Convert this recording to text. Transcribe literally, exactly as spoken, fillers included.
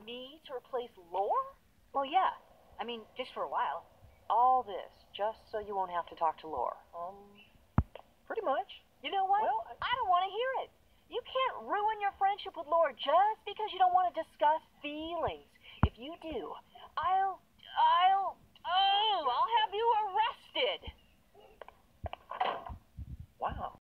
me to replace Lore? Well, yeah. I mean, just for a while. All this just so you won't have to talk to Lore. Um, pretty much. You know what? Well, I... I don't want to hear it. You can't ruin your friendship with Lore just because you don't want to discuss feelings. If you do, I'll